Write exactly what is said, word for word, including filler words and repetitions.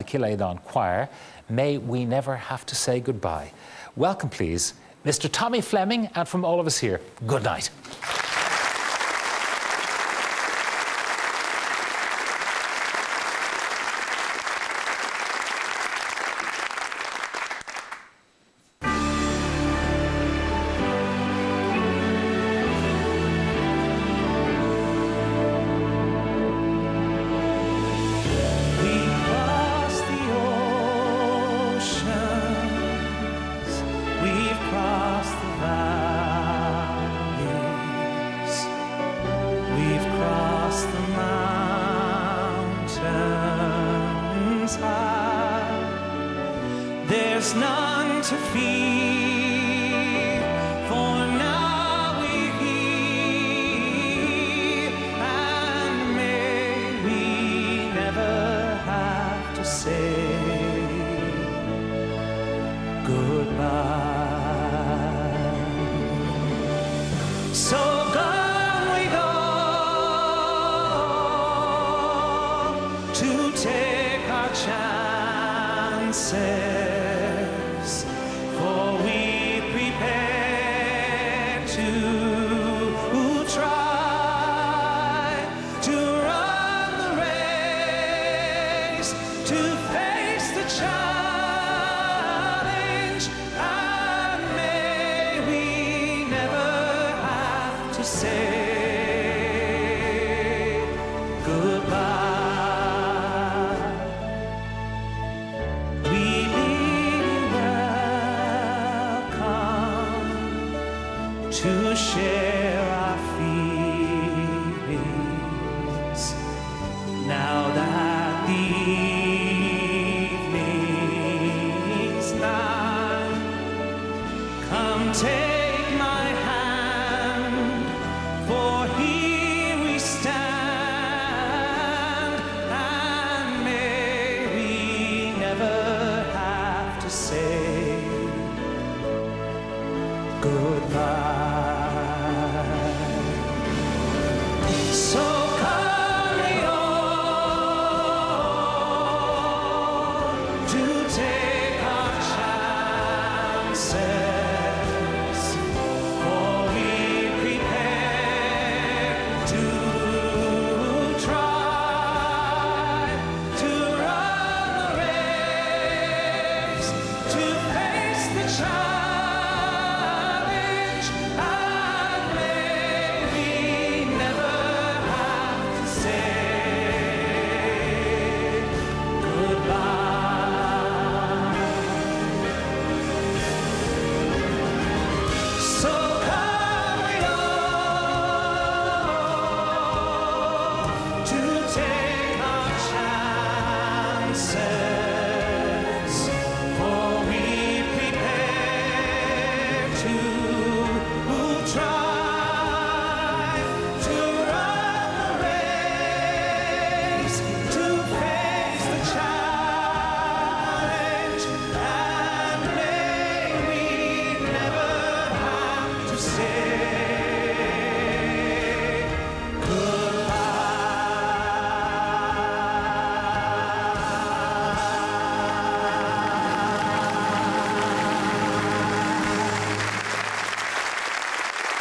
Killaidon Choir, May We Never Have to Say Goodbye. Welcome, please, Mister Tommy Flemming, and from all of us here, good night. There's none to fear, for now we're here, and may we never have to say goodbye. So gone we go to take our chances, for we prepare to try to run the race, to face the challenge, and may we never have to say goodbye. To share